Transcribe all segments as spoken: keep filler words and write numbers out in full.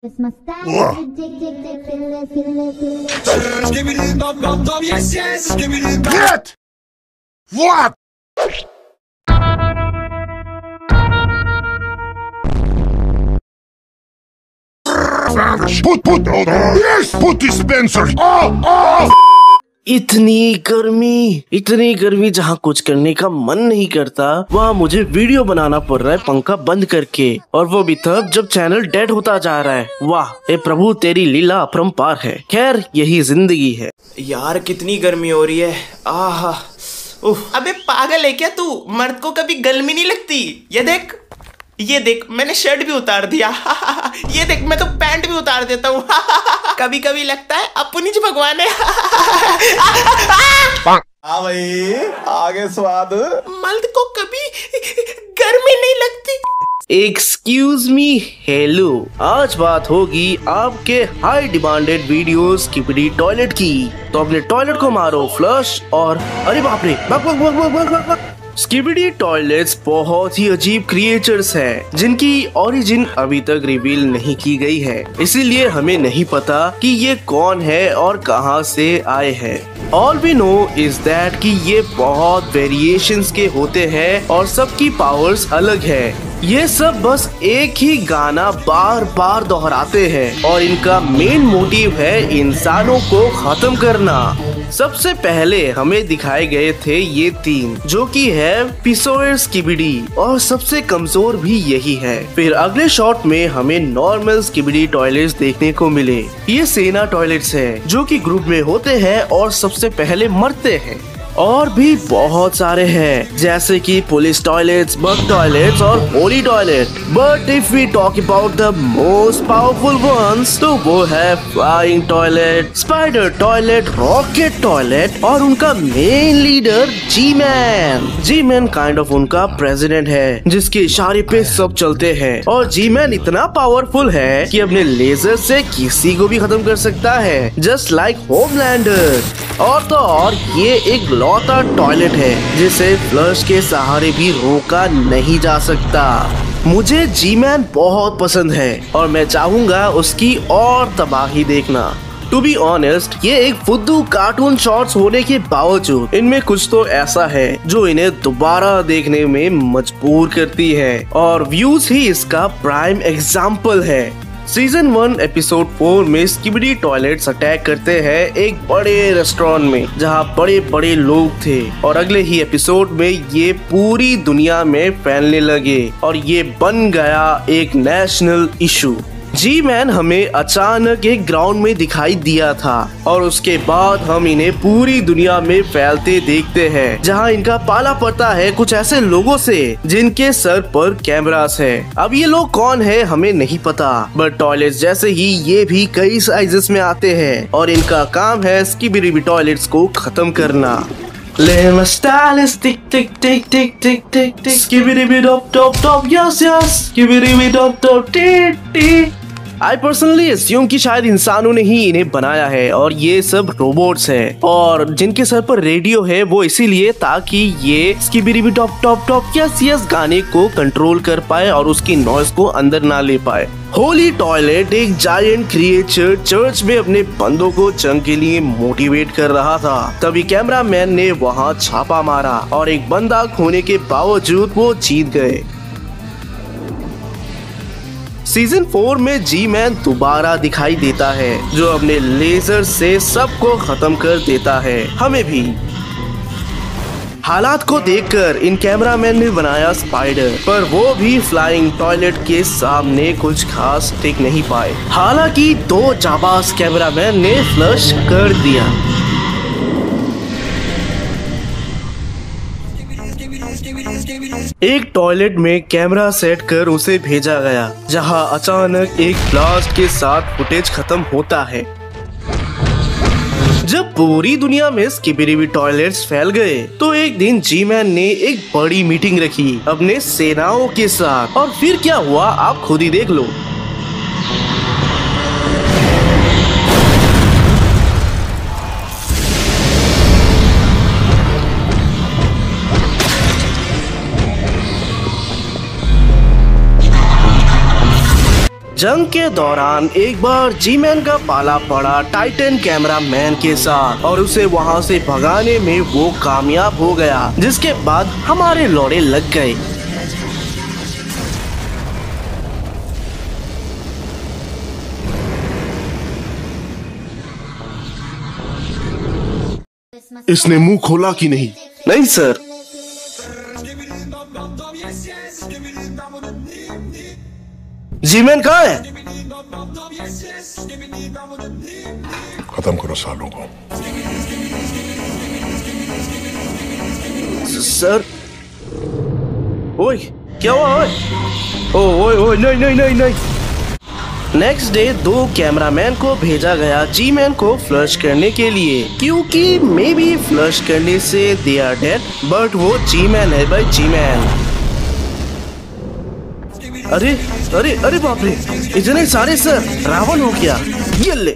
Get! What? Put, put, yes, put dispenser. Oh, oh. इतनी गर्मी इतनी गर्मी जहाँ कुछ करने का मन नहीं करता वहाँ मुझे वीडियो बनाना पड़ रहा है पंखा बंद करके, और वो भी तब जब चैनल डेड होता जा रहा है। वाह ए प्रभु, तेरी लीला अपरंपार है। खैर यही जिंदगी है। यार कितनी गर्मी हो रही है। आहा उफ। अबे पागल है क्या तू? मर्द को कभी गर्मी नहीं लगती? ये देख ये देख मैंने शर्ट भी उतार दिया। ये देख मैं तो पैंट भी उतार देता हूँ। कभी कभी लगता है अपनी ज भगवान है। हाँ भाई आगे स्वाद। मर्द को कभी गर्मी नहीं लगती। Excuse me, hello. आज बात होगी आपके high demanded videos skibidi toilet की। तो अपने टॉयलेट को मारो फ्लश और अरे बाप रे, बक बक बक बक बक बक बक। स्किबिडी टॉयलेट्स बहुत ही अजीब क्रिएचर्स हैं, जिनकी ओरिजिन अभी तक रिवील नहीं की गई है, इसीलिए हमें नहीं पता कि ये कौन है और कहां से आए हैं। All we know is that कि ये बहुत वेरिएशंस के होते हैं और सबकी पावर्स अलग है। ये सब बस एक ही गाना बार बार दोहराते हैं और इनका मेन मोटिव है इंसानों को खत्म करना। सबसे पहले हमें दिखाए गए थे ये तीन, जो कि है पिसोयर स्किबिडी, और सबसे कमजोर भी यही है। फिर अगले शॉट में हमें नॉर्मल स्किबिडी टॉयलेट्स देखने को मिले। ये सेना टॉयलेट्स हैं, जो कि ग्रुप में होते हैं और सबसे पहले मरते हैं। और भी बहुत सारे हैं, जैसे कि पुलिस टॉयलेट्स, बग टॉयलेट्स और holy toilet. But if we talk about the most powerful ones, तो वो है flying toilet, spider toilet, rocket toilet और उनका main leader G man. G man kind of उनका प्रेसिडेंट है, जिसके इशारे पे सब चलते हैं। और जी मैन इतना पावरफुल है कि अपने लेजर से किसी को भी खत्म कर सकता है, जस्ट लाइक होमलैंडर। और तो और ये एक लौता टॉयलेट है जिसे फ्लश के सहारे भी रोका नहीं जा सकता। मुझे जी मैन बहुत पसंद है और मैं चाहूंगा उसकी और तबाही देखना। टू बी ऑनेस्ट, ये एक फुद्दू कार्टून शॉर्ट्स होने के बावजूद इनमें कुछ तो ऐसा है जो इन्हें दोबारा देखने में मजबूर करती है, और व्यूज ही इसका प्राइम एग्जाम्पल है। सीजन वन एपिसोड फोर में स्किबिडी टॉयलेट्स अटैक करते हैं एक बड़े रेस्टोरेंट में, जहां बड़े बड़े लोग थे, और अगले ही एपिसोड में ये पूरी दुनिया में फैलने लगे और ये बन गया एक नेशनल इशू। जी मैन हमें अचानक एक ग्राउंड में दिखाई दिया था और उसके बाद हम इन्हें पूरी दुनिया में फैलते देखते हैं, जहां इनका पाला पड़ता है कुछ ऐसे लोगों से जिनके सर पर कैमरास है। अब ये लोग कौन है हमें नहीं पता, बट टॉयलेट्स जैसे ही ये भी कई साइजेस में आते हैं और इनका काम है स्किबिडी टॉयलेट्स को खत्म करना। My style is tick tick tick tick tick tick tick. Skibidi dop dop dop, yes yes. Skibidi dop dop tick tick. I personally assume कि शायद इंसानों ने ही इन्हें बनाया है और ये सब रोबोट्स हैं, और जिनके सर पर रेडियो है वो इसीलिए ताकि ये skibidi top top top yes yes गाने को कंट्रोल कर पाए और उसकी नॉइज को अंदर ना ले पाए। होली टॉयलेट एक जायंट क्रिएचर चर्च में अपने बंदों को जंग के लिए मोटिवेट कर रहा था। तभी कैमरामैन ने वहाँ छापा मारा और एक बंदा खोने के बावजूद वो जीत गए। सीजन फोर में जी मैन दोबारा दिखाई देता है, जो अपने लेजर से सबको खत्म कर देता है, हमें भी। हालात को देखकर इन कैमरामैन ने बनाया स्पाइडर, पर वो भी फ्लाइंग टॉयलेट के सामने कुछ खास टिक नहीं पाए। हालांकि दो जाबाज कैमरामैन ने फ्लश कर दिया। एक टॉयलेट में कैमरा सेट कर उसे भेजा गया, जहां अचानक एक ब्लास्ट के साथ फुटेज खत्म होता है। जब पूरी दुनिया में स्किबिडी टॉयलेट्स फैल गए, तो एक दिन जी मैन ने एक बड़ी मीटिंग रखी अपने सेनाओं के साथ, और फिर क्या हुआ आप खुद ही देख लो। जंग के दौरान एक बार जी मैन का पाला पड़ा टाइटन कैमरा मैन के साथ और उसे वहां से भगाने में वो कामयाब हो गया, जिसके बाद हमारे लौड़े लग गए। इसने मुंह खोला कि नहीं? नहीं सर। जी मैन कहाँ है? खत्म करो सालों को। सर, ओए क्या हुआ? ओए ओ, ओए ओए नहीं नहीं नहीं नहीं। नेक्स्ट डे दो कैमरामैन को भेजा गया जी मैन को फ्लश करने के लिए, क्योंकि मे बी फ्लश करने से दे आर डेड, बट वो जी मैन है भाई, जी मैन। अरे अरे अरे बाप रे, इतने सारे सर, रावण हो गया ये ले।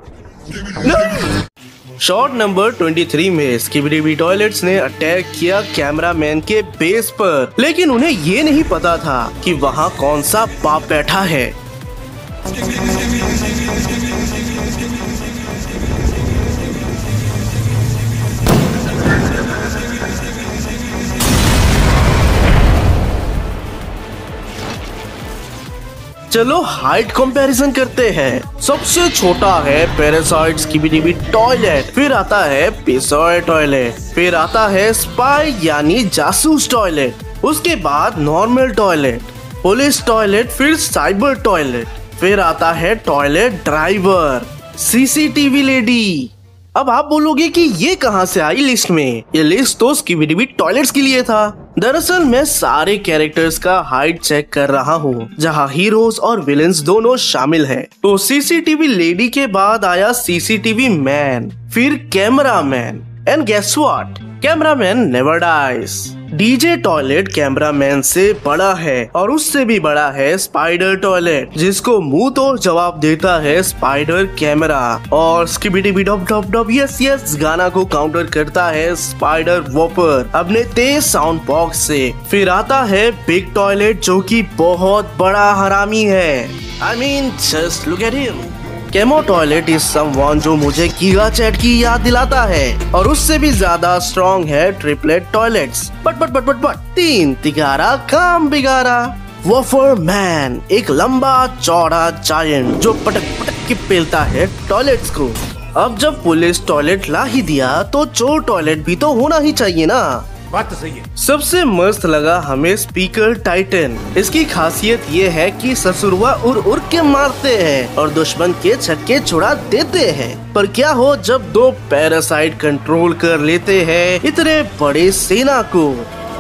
शॉट नंबर तेईस में स्किबिडी टॉयलेट्स ने अटैक किया कैमरामैन के बेस पर, लेकिन उन्हें ये नहीं पता था कि वहाँ कौन सा बाप बैठा है। चलो हाइट कंपैरिजन करते हैं। सबसे छोटा है पैरासाइट स्किबिडी टॉयलेट, फिर आता है पेसॉय टॉयलेट, फिर आता है स्पाई यानी जासूस टॉयलेट, उसके बाद नॉर्मल टॉयलेट, पुलिस टॉयलेट, फिर साइबर टॉयलेट, फिर आता है टॉयलेट ड्राइवर, सीसीटीवी लेडी। अब आप बोलोगे कि ये कहां से आई लिस्ट में? ये लिस्ट तो स्किबिडी टॉयलेट्स के लिए था। दरअसल मैं सारे कैरेक्टर्स का हाइट चेक कर रहा हूँ, जहाँ हीरोज और विलेंस दोनों शामिल हैं। तो सीसीटीवी लेडी के बाद आया सीसीटीवी मैन, फिर camera man, and guess what, cameraman never dies. DJ toilet cameraman से बड़ा है और उससे भी बड़ा है स्पाइडर टॉयलेट, जिसको मुंह तोड़ जवाब देता है स्पाइडर कैमरा, और skibidi dub dub dub yes yes गाना को काउंटर करता है स्पाइडर वॉपर अपने तेज साउंड बॉक्स से। फिर आता है बिग टॉयलेट, जो कि बहुत बड़ा हरामी है। I mean just look at him. Camo toilet is someone जो मुझे कीड़ा चैट की याद दिलाता है, और उससे भी ज्यादा स्ट्रॉन्ग है triplet toilets. But but but but but तीन तिगारा काम बिगारा। वॉफर मैन, एक लंबा चौड़ा जायंट जो पटक पटक के पेलता है टॉयलेट्स को। अब जब पुलिस टॉयलेट ला ही दिया तो चोर टॉयलेट भी तो होना ही चाहिए ना। बात तो सही है। सबसे मस्त लगा हमें स्पीकर टाइटन। इसकी खासियत ये है कि ससुरवा उड़ उड़ के मारते हैं और दुश्मन के छक्के छुड़ा देते हैं। पर क्या हो जब दो पैरासाइट कंट्रोल कर लेते हैं इतने बड़े सेना को।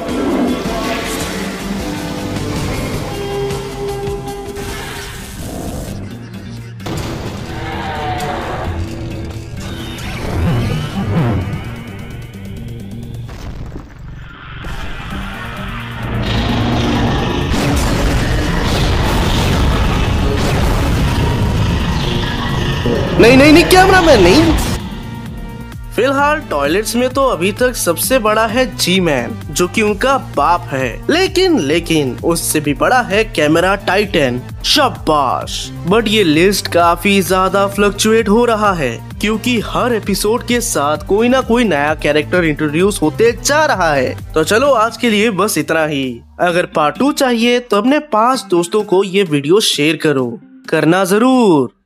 नहीं नहीं नहीं कैमरा मैन नहीं। फिलहाल टॉयलेट्स में तो अभी तक सबसे बड़ा है जी मैन, जो कि उनका बाप है, लेकिन लेकिन उससे भी बड़ा है कैमरा टाइटन। शाबाश। बट ये लिस्ट काफी ज्यादा फ्लक्चुएट हो रहा है, क्योंकि हर एपिसोड के साथ कोई ना कोई नया कैरेक्टर इंट्रोड्यूस होते जा रहा है। तो चलो आज के लिए बस इतना ही। अगर पार्ट टू चाहिए तो अपने पांच दोस्तों को ये वीडियो शेयर करो, करना जरूर।